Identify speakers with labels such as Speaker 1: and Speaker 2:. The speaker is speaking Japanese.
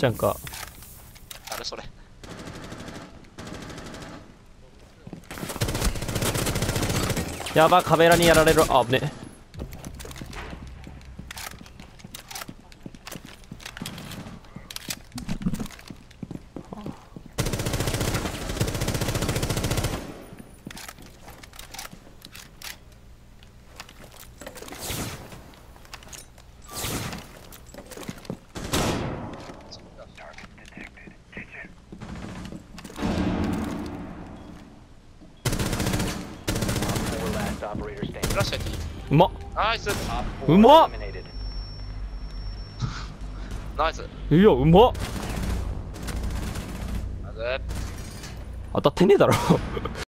Speaker 1: ちゃんか。
Speaker 2: 誰それ。
Speaker 1: やば、カメラにやられる。あ、危ね。
Speaker 2: フラッシュやっていい？
Speaker 1: うまっ。
Speaker 2: ナイス。
Speaker 1: うまっ。
Speaker 2: ナイス。
Speaker 1: いや、うまっ。
Speaker 2: ナイス。
Speaker 1: 当たってねえだろ